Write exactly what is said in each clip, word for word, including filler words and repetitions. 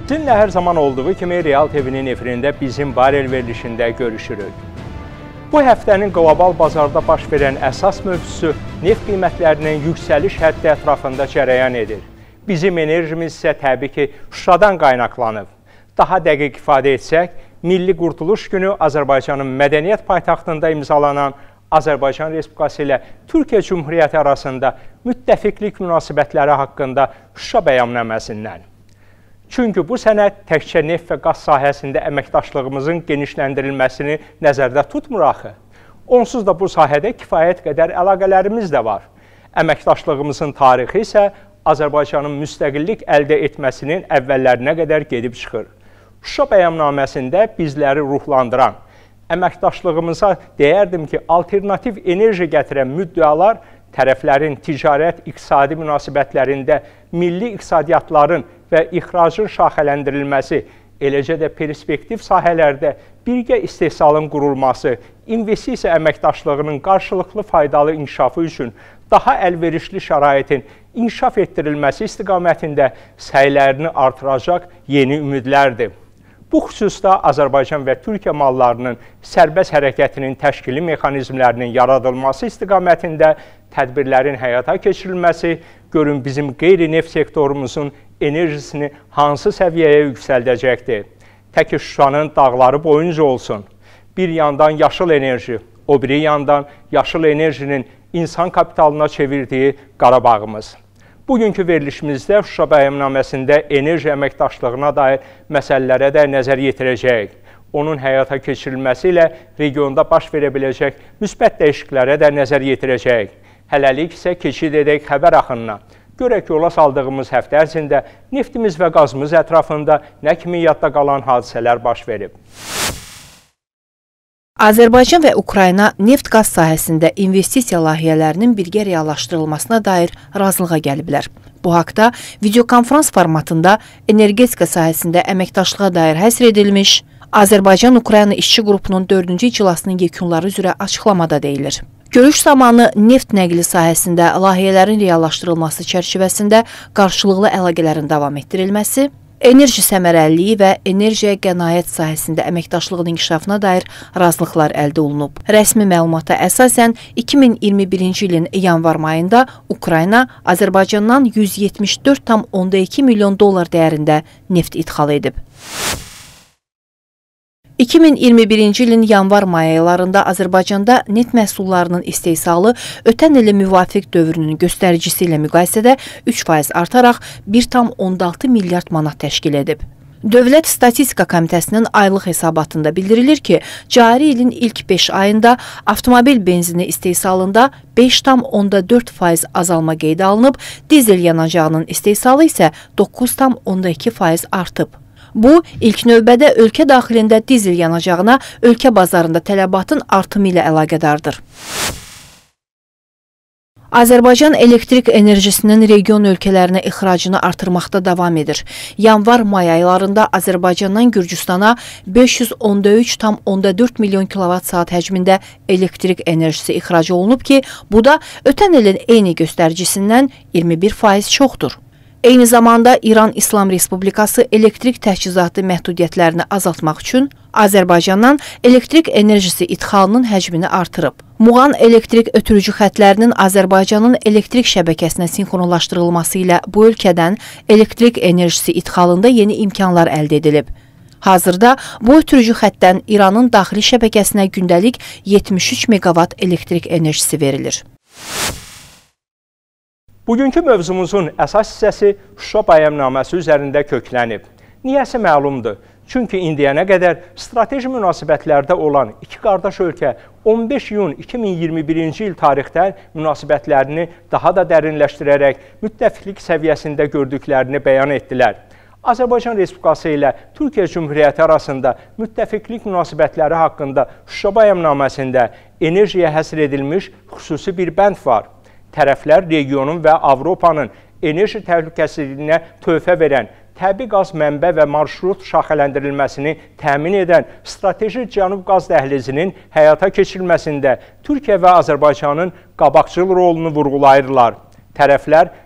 Sizinlə hər zaman olduğu kimi Real T V'nin efirində bizim barel verilişində görüşürük. Bu həftənin qlobal bazarda baş verən əsas mövzusu neft qiymətlərinin yüksəliş həddi ətrafında cərəyan edir. Bizim enerjimiz isə təbii ki, Şuşadan qaynaqlanıb. Daha dəqiq ifadə etsək, Milli Qurtuluş Günü Azərbaycanın mədəniyyət paytaxtında imzalanan Azərbaycan Respublikası ilə Türkiyə Cümhuriyyəti arasında müttəfiqlik münasibətləri haqqında Şuşa bəyannaməsindən. Çünki bu sənəd təkcə neft və qaz sahəsində əməkdaşlığımızın genişləndirilməsini nəzərdə tutmur axı. Onsuz da bu sahədə kifayət qədər əlaqələrimiz də var. Əməkdaşlığımızın tarixi isə Azərbaycanın müstəqillik əldə etməsinin əvvəllərinə qədər gedib çıxır. Şuşa bəyannaməsində bizləri ruhlandıran, əməkdaşlığımıza deyərdim ki, alternativ enerji gətirən müddəalar tərəflərin ticarət, iqtisadi münasibətlərində milli iqtisadiyyatların və ixracın şaxələndirilməsi, eləcə də perspektiv sahələrdə birgə istehsalın qurulması, investisiya əməkdaşlığının qarşılıqlı faydalı inkişafı üçün daha əlverişli şəraitin inkişaf etdirilməsi istiqamətində səylərini artıracaq yeni ümidlərdir. Bu xüsusda Azərbaycan və Türkiyə mallarının sərbəst hərəkətinin təşkili mexanizmlərinin yaradılması istiqamətində tədbirlərin həyata keçirilməsi, görün bizim qeyri-neft sektorumuzun enerjisini hansı səviyyəyə yüksəldəcəkdir. Təki Şuşanın dağları boyunca olsun. Bir yandan yaşıl enerji, o biri yandan yaşıl enerjinin insan kapitalına çevirdiyi Qarabağımız. Bugünkü verilişimizdə Şuşa bəyannaməsində enerji əməkdaşlığına dair məsələlərə də nəzər yetirəcəyik. Onun həyata keçirilməsi ilə regionda baş verə biləcək müsbət dəyişikliklərə də nəzər yetirəcəyik. Hələlik isə keçid edək xəbər axınına. Görək yola saldığımız həftə ərzində neftimiz və qazımız ətrafında nə kimi yadda qalan hadisələr baş verib. Azərbaycan və Ukrayna neft-qaz sahəsində investisiya layihələrinin birgə reallaşdırılmasına dair razılığa gəliblər. Bu haqda videokonferans formatında energetika sahəsində əməkdaşlığa dair həsr edilmiş Azərbaycan-Ukrayna işçi qrupunun dördüncü iclasının yekunları üzrə açıqlamada deyilir. Görüş zamanı neft nəqli sahəsində layihələrin reallaşdırılması çərçivəsində qarşılıqlı əlaqələrin davam etdirilməsi, enerji səmərəliliyi və enerjiyə qənaət sahəsində əməkdaşlığın inkişafına dair razılıqlar əldə olunub. Rəsmi məlumata əsasən iki min iyirmi birinci ilin yanvar ayında Ukrayna Azərbaycandan yüz yetmiş dörd tam onda iki milyon dollar dəyərində neft idxal edib. iki min iyirmi birinci ilin yanvar aylarında Azərbaycanda neft məhsullarının istehsalı ötən ilin müvafiq dövrünün göstəricisi ilə müqayisədə üç faiz artaraq bir tam onda altı milyard manat təşkil edib. Dövlət Statistika Komitəsinin aylıq hesabatında bildirilir ki, cari ilin ilk beş ayında avtomobil benzini istehsalında beş tam onda dörd faiz azalma qeydə alınıb, dizel yanacağının istehsalı isə doqquz tam onda iki faiz artıb. Bu, ilk növbədə ölkə daxilində dizel yanacağına ölkə bazarında tələbatın artımı ilə əlaqədardır. Azərbaycan elektrik enerjisinin region ölkələrinə ixracını artırmaqda davam edir. Yanvar-may aylarında Azərbaycandan Gürcüstana beş yüz onda üç tam onda dörd milyon kilovat saat həcmində elektrik enerjisi ixrac olunub ki, bu da ötən ilin eyni göstəricisindən iyirmi bir faiz çoxdur. Eyni zamanda İran İslam Respublikası elektrik təchizatı məhdudiyyətlərini azaltmaq üçün Azərbaycandan elektrik enerjisi idxalının həcmini artırıb. Muğan elektrik ötürücü xətlərinin Azərbaycanın elektrik şəbəkəsinə sinxronlaşdırılması ilə bu ölkədən elektrik enerjisi idxalında yeni imkanlar əldə edilib. Hazırda bu ötürücü xətdən İranın daxili şəbəkəsinə gündəlik yetmiş üç meqavat elektrik enerjisi verilir. Bugünkü mövzumuzun əsas hissəsi Şuşa bəyannamesi üzərində köklənib. Niyəsi məlumdur. Çünki indiyənə qədər strateji münasibətlərdə olan iki qardaş ölkə on beş iyun iki min iyirmi birinci il tarixdən münasibətlərini daha da dərinləşdirərək müttəfiqlik səviyyəsində gördüklərini bəyan etdilər. Azərbaycan Respublikası ilə Türkiyə Cümhuriyyəti arasında müttəfiqlik münasibətləri haqqında Şuşa bəyannaməsində enerjiyə həsr edilmiş xüsusi bir bənd var. Tərəflər regionun və Avropanın enerji təhlükəsizliyinə töhfə verən, təbii qaz mənbə və marşrut şaxələndirilməsini təmin edən strateji Cənub qaz dəhlizinin həyata keçirilməsində Türkiyə və Azərbaycanın qabaqcıl rolunu vurğulayırlar. Tərəflər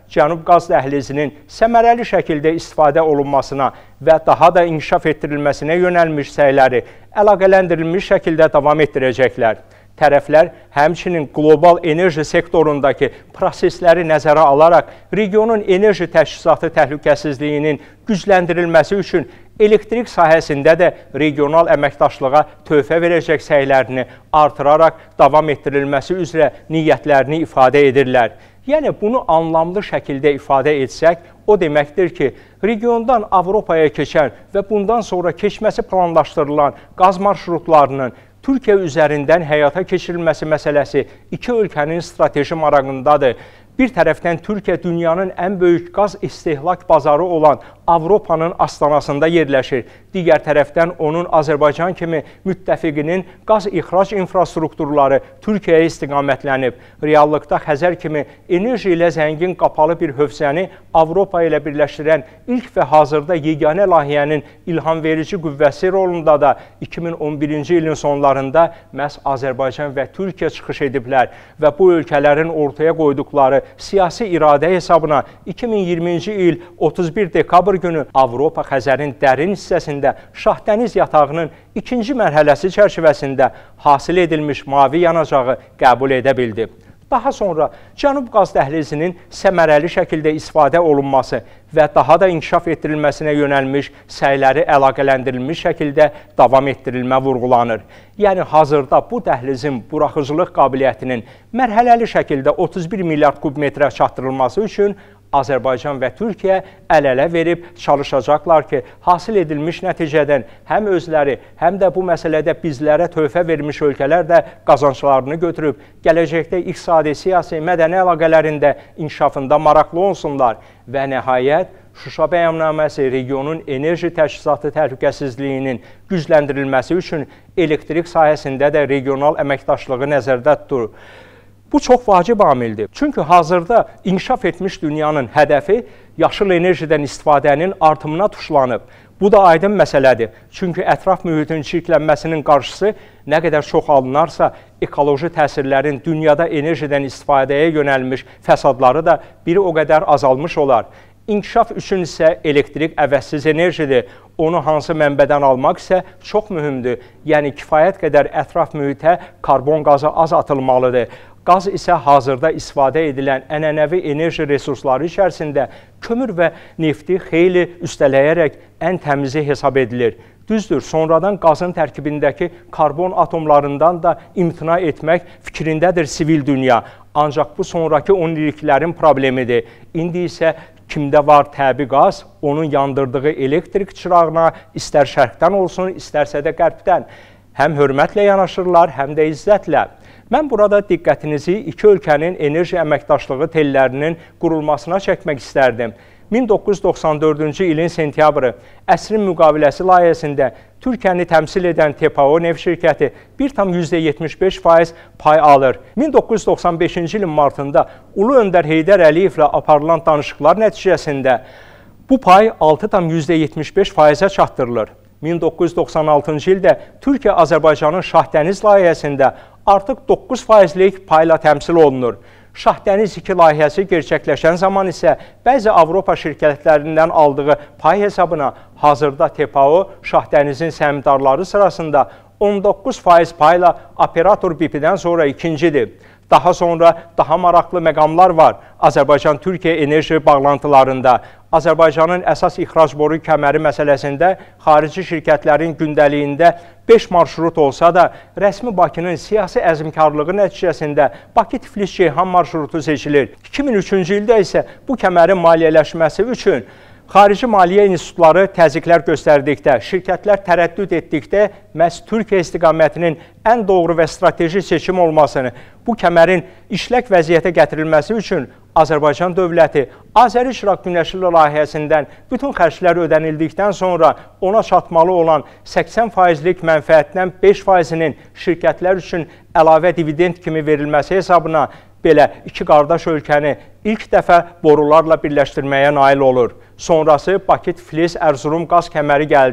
Cənub qaz dəhlizinin səmərəli şəkildə istifadə olunmasına və daha da inkişaf etdirilməsinə yönəlmiş səyləri əlaqələndirilmiş şəkildə davam etdirəcəklər. Tərəflər həmçinin qlobal enerji sektorundakı prosesləri nəzərə alaraq regionun enerji təchizatı təhlükəsizliyinin gücləndirilməsi üçün elektrik sahəsində də regional əməkdaşlığa töhfə verəcək səylərini artıraraq davam etdirilməsi üzrə niyyətlərini ifadə edirlər. Yəni, bunu anlamlı şəkildə ifadə etsək, o deməkdir ki, regiondan Avropaya keçən və bundan sonra keçməsi planlaşdırılan qaz marşrutlarının Türkiyə üzərindən həyata keçirilməsi məsələsi iki ölkənin strateji marağındadır. Bir tərəfdən Türkiyə dünyanın ən böyük qaz istehlak bazarı olan Avropanın astanasında yerləşir. Digər tərəfdən onun Azərbaycan kimi müttəfiqinin qaz ixrac infrastrukturları Türkiyəyə istiqamətlənib. Reallıqda Xəzər kimi enerji ilə zəngin qapalı bir hövzəni Avropa ilə birləşdirən ilk və hazırda yeganə layihənin ilham verici qüvvəsi rolunda da iki min on birinci ilin sonlarında məhz Azərbaycan və Türkiyə çıxış ediblər və bu ölkələrin ortaya qoyduqları siyasi iradə hesabına iki min iyirminci il otuz bir dekabr günü Avropa Xəzərin dərin hissəsində Şahdəniz yatağının ikinci mərhələsi çərçivəsində hasil edilmiş mavi yanacağı qəbul edə bildi. Daha sonra Cənub qaz dəhlizinin səmərəli şəkildə istifadə olunması və daha da inkişaf etdirilməsinə yönəlmiş səyləri əlaqələndirilmiş şəkildə davam etdirilmə vurğulanır. Yəni, hazırda bu dəhlizin buraxıcılıq qabiliyyətinin mərhələli şəkildə otuz bir milyard kub metrə çatdırılması üçün Azərbaycan və Türkiyə əl-ələ verib çalışacaqlar ki, hasil edilmiş nəticədən həm özləri, həm də bu məsələdə bizlərə töhfə vermiş ölkələr də qazanclarını götürüb, gələcəkdə iqtisadi, siyasi, mədəni əlaqələrində inkişafında maraqlı olsunlar və nəhayət, Şuşa bəyannaməsi regionun enerji təchizatı təhlükəsizliyinin gücləndirilməsi üçün elektrik sahəsində də regional əməkdaşlığı nəzərdə tutur. Bu çox vacib amildir. Çünki hazırda inkişaf etmiş dünyanın hədəfi yaşıl enerjidən istifadənin artımına tuşlanıb. Bu da aydın məsələdir. Çünki ətraf mühitin çirklənməsinin qarşısı nə qədər çox alınarsa, ekoloji təsirlərin dünyada enerjidən istifadəyə yönəlmiş fəsadları da biri o qədər azalmış olar. İnkişaf üçün isə elektrik əvəzsiz enerjidir. Onu hansı mənbədən almaq isə çox mühümdür. Yəni, kifayət qədər ətraf mühitə karbon qazı az atılmalıdır. Qaz isə hazırda istifadə edilən ənənəvi enerji resursları içərisində kömür və nefti xeyli üstələyərək ən təmizi hesab edilir. Düzdür, sonradan qazın tərkibindəki karbon atomlarından da imtina etmək fikrindədir sivil dünya. Ancaq bu sonraki on illiklərin problemidir. İndi isə kimdə var təbii qaz, onun yandırdığı elektrik çırağına istər şərqdən olsun, istərsə də qərbdən həm hörmətlə yanaşırlar, həm də izzətlə. Mən burada diqqətinizi iki ölkənin enerji əməkdaşlığı tellərinin qurulmasına çəkmək istərdim. min doqquz yüz doxsan dördüncü ilin sentyabrı əsrin müqaviləsi layihəsində Türkiyəni təmsil edən T P A O neft şirkəti bir tam yüzdə yetmiş beş faiz pay alır. min doqquz yüz doxsan beşinci ilin martında Ulu Öndər Heydər Əliyevlə aparılan danışıqlar nəticəsində bu pay altı tam yüzdə yetmiş beş faizə çatdırılır. min doqquz yüz doxsan altıncı ildə Türkiyə Azərbaycanın Şahdəniz layihəsində artıq doqquz faizlik payla təmsil olunur. Şahdəniz iki layihəsi gerçəkləşən zaman isə bəzi Avropa şirkətlərindən aldığı pay hesabına hazırda T P A O Şahdənizin səhmdarları sırasında on doqquz faiz payla operator B İ P-dən sonra ikincidir. Daha sonra daha maraqlı məqamlar var Azərbaycan-Türkiyə enerji bağlantılarında. Azərbaycanın əsas ixrac boru kəməri məsələsində xarici şirkətlərin gündəliyində beş marşrut olsa da, rəsmi Bakının siyasi əzmkarlığı nəticəsində Bakı-Tiflis-Ceyhan marşrutu seçilir. iki min üçüncü ildə isə bu kəmərin maliyyələşməsi üçün xarici maliyyə institutları təzyiqlər göstərdikdə, şirkətlər tərəddüd etdikdə məhz Türkiyə istiqamətinin ən doğru və strateji seçim olmasını, bu kəmərin işlək vəziyyətə gətirilməsi üçün Azərbaycan dövləti Azəri İşraq Günəşli layihəsindən bütün xərclər ödənildikdən sonra ona çatmalı olan səksən faizlik mənfəətdən beş faizinin şirkətlər üçün əlavə dividend kimi verilməsi hesabına belə iki qardaş ölkəni ilk dəfə borularla birləşdirməyə nail olur. Sonrası Bakı-Tiflis-Ərzurum qaz kəməri gəldi.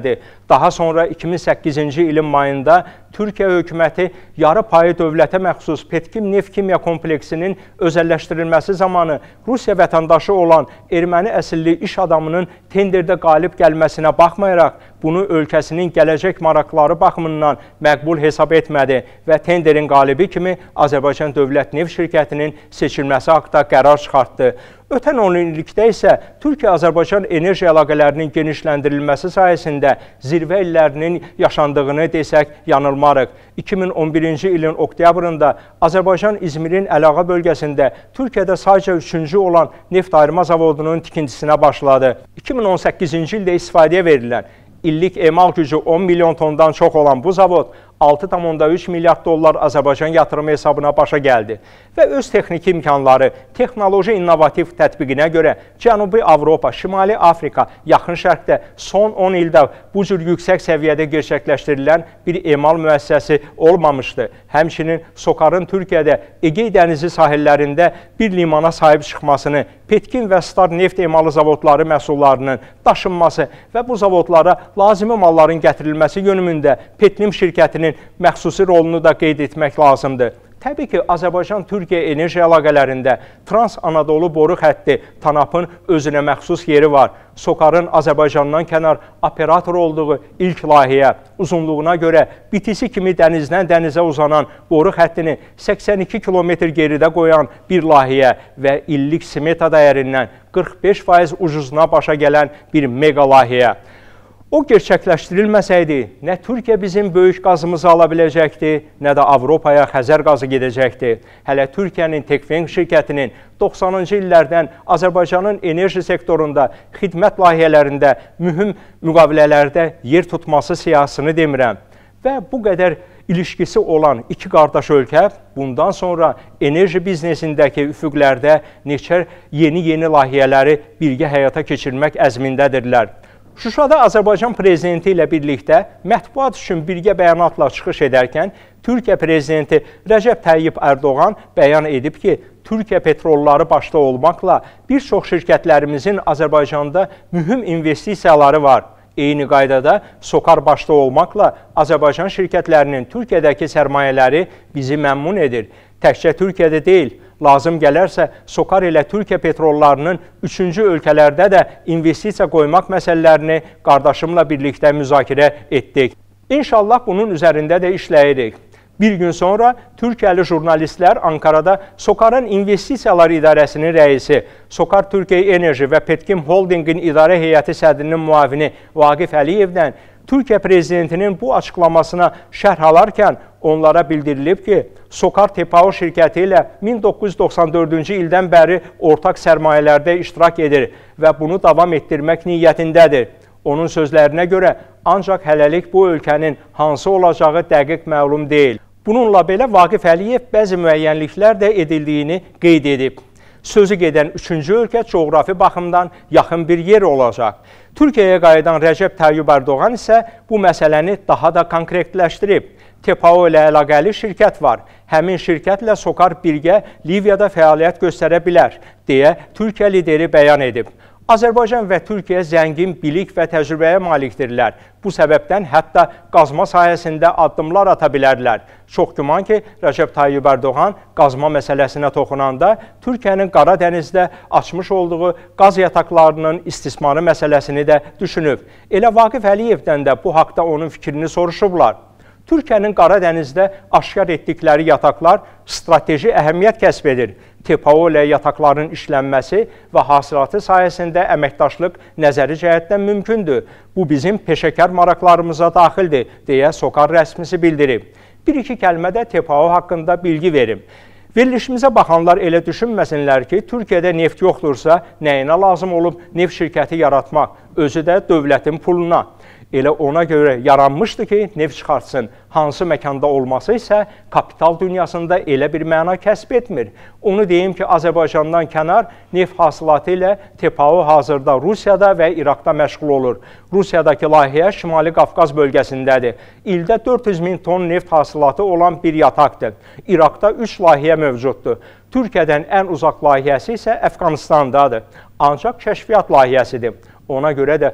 Daha sonra iki min səkkizinci ilin mayında Türkiyə hökuməti yarı payı dövlətə məxsus Petkim neft kimya kompleksinin özəlləşdirilməsi zamanı Rusiya vətəndaşı olan erməni əsilli iş adamının tenderdə qalib gəlməsinə baxmayaraq, bunu ölkəsinin gələcək maraqları baxımından məqbul hesab etmədi və tenderin qalibi kimi Azərbaycan Dövlət Neft Şirkətinin seçilməsi haqda qərar çıxartdı. Ötən on illikdə isə Türkiyə-Azərbaycan enerji əlaqələrinin genişləndirilməsi sayəsində zirvə illərinin yaşandığını desək yanılmarıq. iki min on birinci ilin oktyabrında Azərbaycan İzmirin Əlağa bölgəsində Türkiyədə sadəcə üçüncü olan neft ayırma zavodunun tikintisinə başladı. iki min on səkkizinci ildə istifadəyə verilən illik emal gücü on milyon tondan çox olan bu zavod altı tam onda üç milyard dollar Azərbaycan yatırımı hesabına başa gəldi və öz texniki imkanları, texnoloji innovativ tətbiqinə görə Cənubi Avropa, Şimali Afrika, Yaxın Şərqdə son on ildə bu cür yüksək səviyyədə gerçəkləşdirilən bir emal müəssisəsi olmamışdı. Həmçinin SOCAR-ın Türkiyədə Egey dənizi sahillərində bir limana sahib çıxmasını, Petkim və Star neft emalı zavodları məhsullarının daşınması və bu zavodlara lazımi malların gətirilməsi yönümündə Petkim şirkətinin məxsusi rolunu da qeyd etmək lazımdır. Təbii ki, Azərbaycan-Türkiyə enerji əlaqələrində Trans-Anadolu boru xətti TANAP-ın özünə məxsus yeri var. SOCAR-ın Azərbaycandan kənar operator olduğu ilk layihə uzunluğuna görə bitisi kimi dənizdən dənizə uzanan boru xəttini səksən iki kilometr geridə qoyan bir layihə və illik smeta dəyərindən qırx beş faiz ucuzuna başa gələn bir mega layihə. O gerçəkləşdirilməsəydi, nə Türkiyə bizim böyük qazımızı ala biləcəkdi, nə də Avropaya Xəzər qazı gedəcəkdi. Hələ Türkiyənin Tekfeng şirkətinin doxsanıncı illərdən Azərbaycanın enerji sektorunda, xidmət layihələrində, mühüm müqavilələrdə yer tutması siyasını demirəm. Və bu qədər ilişkisi olan iki qardaş ölkə bundan sonra enerji biznesindəki üfüqlərdə neçə yeni-yeni layihələri birgə həyata keçirmək əzmindədirlər. Şuşada Azərbaycan prezidenti ilə birlikdə mətbuat üçün birgə bəyanatla çıxış edərkən Türkiyə prezidenti Rəcəb Tayyip Ərdoğan bəyan edib ki, Türkiyə petrolları başda olmaqla bir çox şirkətlərimizin Azərbaycanda mühüm investisiyaları var. Eyni qaydada SOCAR başda olmaqla Azərbaycan şirkətlərinin Türkiyədəki sərmayələri bizi məmnun edir. Təkcə Türkiyədə deyil, lazım gələrsə SOCAR ilə Türkiyə petrollarının üçüncü ölkələrdə də investisiya qoymaq məsələlərini qardaşımla birlikdə müzakirə etdik. İnşallah bunun üzərində də işləyirik. Bir gün sonra Türkiyəli jurnalistlər Ankarada SOCAR-ın İnvestisiyalar İdarəsinin rəisi, SOCAR Türkiyə Enerji və Petkim Holdingin idarə heyəti sədrinin müavini Vaqif Əliyevdən Türkiyə prezidentinin bu açıqlamasına şərh alarkən onlara bildirilib ki, SOCAR Tepao şirkəti ilə min doqquz yüz doxsan dördüncü ildən bəri ortaq sərmayələrdə iştirak edir və bunu davam etdirmək niyyətindədir. Onun sözlərinə görə ancaq hələlik bu ölkənin hansı olacağı dəqiq məlum deyil. Bununla belə Vaqif Əliyev bəzi müəyyənliklər də edildiyini qeyd edib. Sözü gedən üçüncü ölkə coğrafi baxımdan yaxın bir yer olacaq. Türkiyəyə qayıdan Rəcəb Tayyip Ərdoğan isə bu məsələni daha da konkretləşdirib. Tepao ilə əlaqəli şirkət var. Həmin şirkətlə SOCAR birgə Liviyada fəaliyyət göstərə bilər, deyə Türkiyə lideri bəyan edib. Azərbaycan və Türkiyə zəngin bilik və təcrübəyə malikdirlər. Bu səbəbdən hətta qazma sahəsində addımlar ata bilərlər. Çox güman ki, Rəcəb Tayyip Ərdoğan qazma məsələsinə toxunanda Türkiyənin Qara dənizdə açmış olduğu qaz yataqlarının istismarı məsələsini də düşünüb. Elə Vaqif Əliyevdən də bu haqda onun fikrini soruşublar. Türkiyənin Qara dənizdə aşkar etdikləri yataqlar strateji əhəmiyyət kəsb edir. Tepao ilə yataqların işlənməsi və hasilatı sayəsində əməkdaşlıq nəzəri cəhətdən mümkündür. Bu bizim peşəkar maraqlarımıza daxildir, deyə SOCAR rəsmisi bildirib. Bir-iki kəlmədə Tepao haqqında bilgi verim. Verilişimizə baxanlar elə düşünməsinlər ki, Türkiyədə neft yoxdursa, nəyinə lazım olub neft şirkəti yaratmaq, özü də dövlətin puluna. Elə ona görə yaranmışdı ki, neft çıxartsın. Hansı məkanda olması isə kapital dünyasında elə bir məna kəsb etmir. Onu deyim ki, Azərbaycandan kənar neft hasilatı ilə Tepao hazırda Rusiyada və İraqda məşğul olur. Rusiyadakı layihə Şimali Qafqaz bölgəsindədir. İldə dörd yüz min ton neft hasilatı olan bir yataqdır. İraqda üç layihə mövcuddur. Türkiyədən ən uzaq layihəsi isə Əfqanistandadır. Ancaq kəşfiyyat layihəsidir. Ona görə də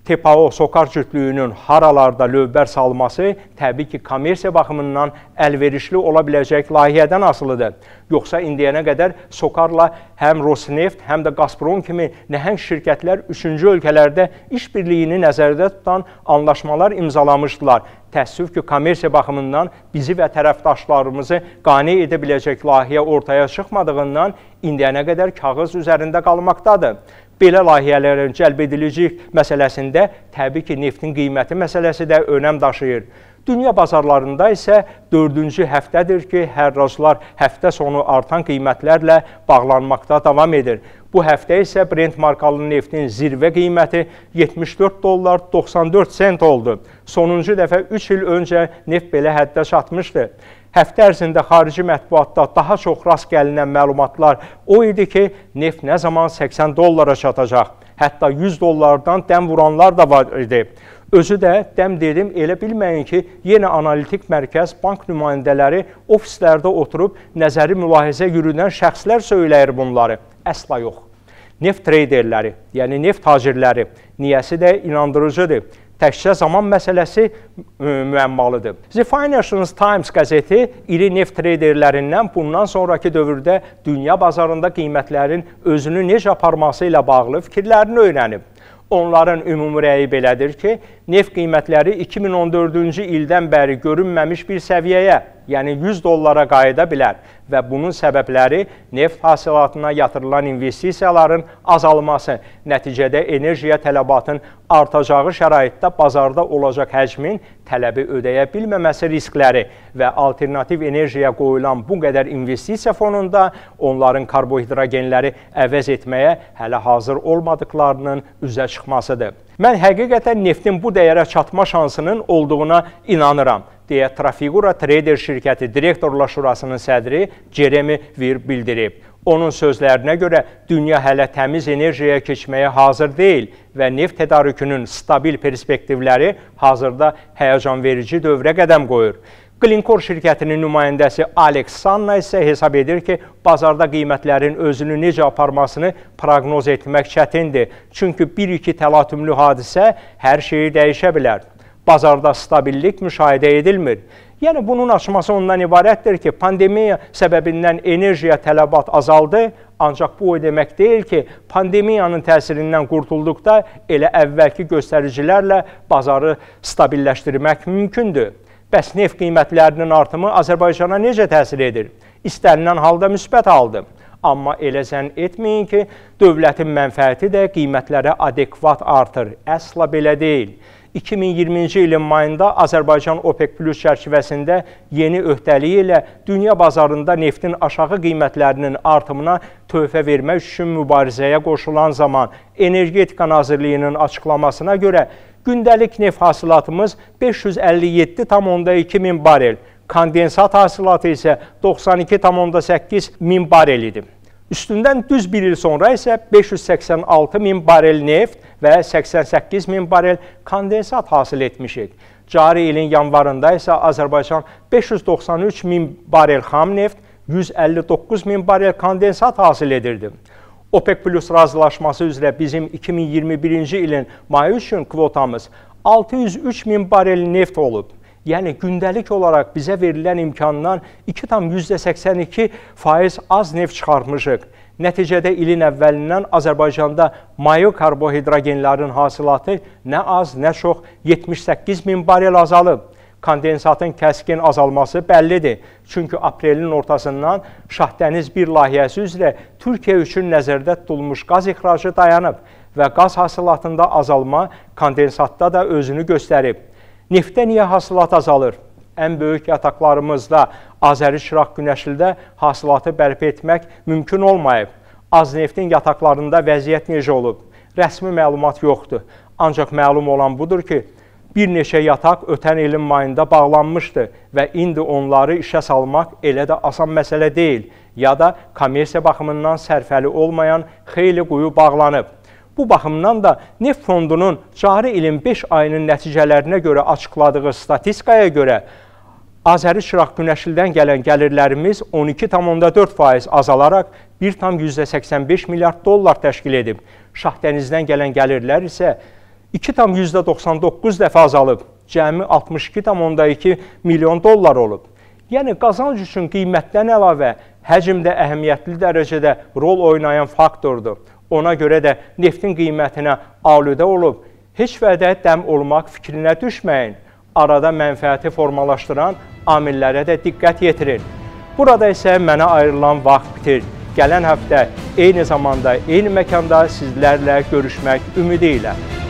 Tepao Sokar cütlüyünün haralarda lövbər salması təbii ki, kommersiya baxımından əlverişli ola biləcək layihədən asılıdır. Yoxsa indiyənə qədər Sokarla həm Rosneft, həm də Gazprom kimi nəhəng şirkətlər üçüncü ölkələrdə işbirliyini nəzərdə tutan anlaşmalar imzalamışdılar. Təəssüf ki, kommersiya baxımından bizi və tərəfdaşlarımızı qane edə biləcək layihə ortaya çıxmadığından indiyənə qədər kağız üzərində qalmaqdadır. Belə layihələrin cəlb ediləcək məsələsində təbii ki, neftin qiyməti məsələsi də önəm daşıyır. Dünya bazarlarında isə dördüncü həftədir ki, hərraclar həftə sonu artan qiymətlərlə bağlanmaqda davam edir. Bu həftə isə Brent markalı neftin zirvə qiyməti yetmiş dörd dollar doxsan dörd sent oldu. Sonuncu dəfə üç il öncə neft belə həddə çatmışdı. Həftə ərzində xarici mətbuatda daha çox rast gəlinən məlumatlar o idi ki, neft nə zaman səksən dollara çatacaq. Hətta yüz dollardan dəm vuranlar da var idi. Özü də dəm dedim, elə bilməyin ki, yenə analitik mərkəz bank nümayəndələri ofislərdə oturub nəzəri mülahizə yürüdən şəxslər söyləyir bunları. Əsla yox. Neft treyderləri, yəni neft tacirləri, niyəsi də inandırıcıdır. Təkcə zaman məsələsi müəmmalıdır. The Financial Times qəzeti iri neft treyderlərindən bundan sonraki dövrdə dünya bazarında qiymətlərin özünü necə aparması ilə bağlı fikirlərini öyrənib. Onların ümumi rəyi belədir ki, neft qiymətləri iki min on dördüncü ildən bəri görünməmiş bir səviyyəyə, yəni yüz dollara qayıda bilər və bunun səbəbləri neft hasilatına yatırılan investisiyaların azalması, nəticədə enerjiya tələbatın artacağı şəraitdə bazarda olacaq həcmin tələbi ödəyə bilməməsi riskləri və alternativ enerjiya qoyulan bu qədər investisiya fonunda onların karbohidrogenləri əvəz etməyə hələ hazır olmadıqlarının üzə çıxmasıdır. Mən həqiqətən neftin bu dəyərə çatma şansının olduğuna inanıram, deyə Trafigura Trader şirkəti direktorlar şurasının sədri Jeremy Weir bildirib. Onun sözlərinə görə dünya hələ təmiz enerjiyə keçməyə hazır deyil və neft tədarükünün stabil perspektivləri hazırda həyəcan verici dövrə qədəm qoyur. Glencore şirkətinin nümayəndəsi Alex Sanna isə hesab edir ki, bazarda qiymətlərin özünü necə aparmasını proqnoz etmək çətindir. Çünki bir-iki təlatümlü hadisə hər şeyi dəyişə bilər. Bazarda stabillik müşahidə edilmir. Yəni, bunun açması ondan ibarətdir ki, pandemiya səbəbindən enerjiya tələbat azaldı, ancaq bu o demək deyil ki, pandemiyanın təsirindən qurtulduqda elə əvvəlki göstəricilərlə bazarı stabilləşdirmək mümkündür. Bəs neft qiymətlərinin artımı Azərbaycana necə təsir edir? İstənilən halda müsbət haldır. Amma elə zənn etməyin ki, dövlətin mənfəəti də qiymətlərə adekvat artır. Əsla belə deyil. iki min iyirminci ilin mayında Azərbaycan OPEC Plus çərçivəsində yeni öhdəliyi ilə dünya bazarında neftin aşağı qiymətlərinin artımına töhfə vermək üçün mübarizəyə qoşulan zaman Energetika Nazirliyinin açıqlamasına görə gündəlik neft hasilatımız beş yüz əlli yeddi tam onda iki min barel, kondensat hasilatı isə doxsan iki tam onda səkkiz min barel idi. Üstündən düz bir il sonra isə beş yüz səksən altı min barel neft və səksən səkkiz min barel kondensat hasil etmişik. Cari ilin yanvarında isə Azərbaycan beş yüz doxsan üç min barel xam neft, yüz əlli doqquz min barel kondensat hasil edirdi. OPEC Plus razılaşması üzrə bizim iki min iyirmi birinci ilin mayı üçün kvotamız altı yüz üç min barel neft olub. Yəni, gündəlik olaraq bizə verilən imkandan iki tam yüzdə səksən iki faiz az neft çıxartmışıq. Nəticədə ilin əvvəlindən Azərbaycanda mayo karbohidrogenlərin hasilatı nə az, nə çox yetmiş səkkiz min barel azalıb. Kondensatın kəskin azalması bəllidir. Çünki aprelin ortasından Şahdəniz bir layihəsi üzrə Türkiyə üçün nəzərdə tutulmuş qaz ixracı dayanıb və qaz hasilatında azalma kondensatda da özünü göstərib. Neftdə niyə hasilat azalır? Ən böyük yataqlarımızda Azəri-Şıraq Günəşlidə hasilatı bərpa etmək mümkün olmayıb. Az neftin yataqlarında vəziyyət necə olub? Rəsmi məlumat yoxdur. Ancaq məlum olan budur ki, bir neçə yataq ötən ilin mayında bağlanmışdı və indi onları işə salmaq elə də asan məsələ deyil, ya da kommersiya baxımından sərfəli olmayan xeyli quyu bağlanıb. Bu baxımdan da neft fondunun cari ilin beş ayının nəticələrinə görə açıqladığı statistikaya görə Azəri-Şıraq Günəşlidən gələn gəlirlərimiz on iki tam onda dörd faiz azalaraq bir tam yüzdə səksən beş milyard dollar təşkil edib. Şahdənizdən gələn gəlirlər isə iki tam yüzdə doxsan doqquz dəfə azalıb, cəmi altmış iki tam onda iki milyon dollar olub. Yəni, qazanc üçün qiymətdən əlavə həcm də əhəmiyyətli dərəcədə rol oynayan faktordur. Ona görə də neftin qiymətinə aludə olub, heç vədə dəm olmaq fikrinə düşməyin. Arada mənfəəti formalaşdıran amillərə də diqqət yetirin. Burada isə mənə ayrılan vaxt bitir. Gələn həftə eyni zamanda, eyni məkanda sizlərlə görüşmək ümidi ilə.